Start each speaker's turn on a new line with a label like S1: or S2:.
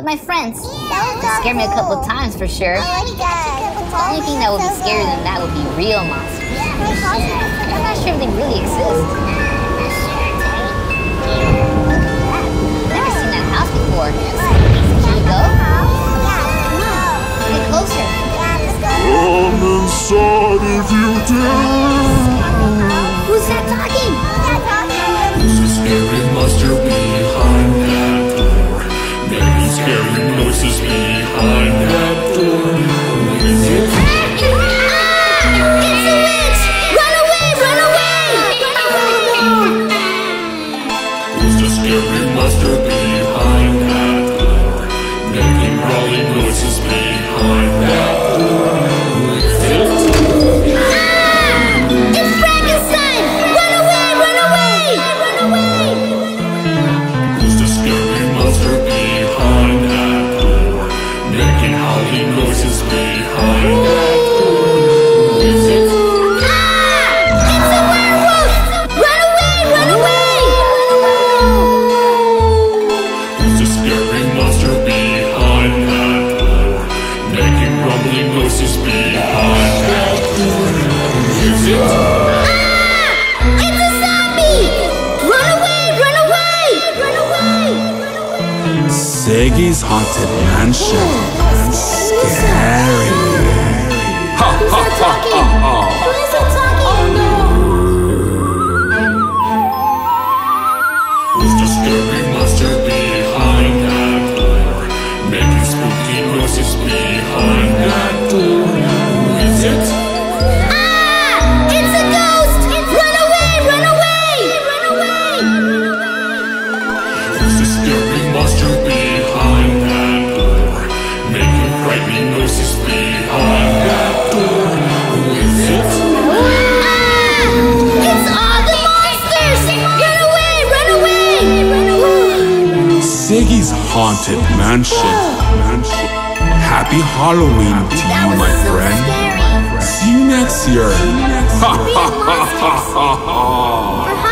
S1: my friends. It scared me a couple of times for sure. The only thing that would be scarier than that would be real monsters. I'm not sure if they really exist. Never seen that house before. Can you go? Get closer.
S2: Come inside if you dare.
S1: Who's that talking?
S2: There's a scary monster behind that door, making scary noises behind that door. Who is it?
S1: It's a witch! Run away! Run away!
S2: There's a scary monster behind that door, making growling noises behind that door. Who is it?
S1: It's Frankenstein! Run away! Run away! Run away!
S2: There's a scary monster behind that door, making howling noises behind that door. Who is it?
S1: It's a werewolf! Run away! Run away!
S2: There's a scary monster behind that door, making rumbling noises behind that door. Who is it?
S1: It's a zombie! Run away! Run away! Run away!
S3: Siggy's Haunted Mansion. Scary. Ha ha ha ha ha.
S1: Who is it talking? Oh no!
S2: There's a scary monster behind that door, making spooky noises behind that door. Who is it?
S1: It's a ghost! Run away! Run away! Run away!
S2: There's a scary monster behind that door, making frightening noises behind that door. Who is it?
S1: It's all the monsters! Run away! Run away! Run away!
S3: Siggy's Haunted Mansion. Happy Halloween to you, my friend. See you next year. Ha ha ha ha ha ha.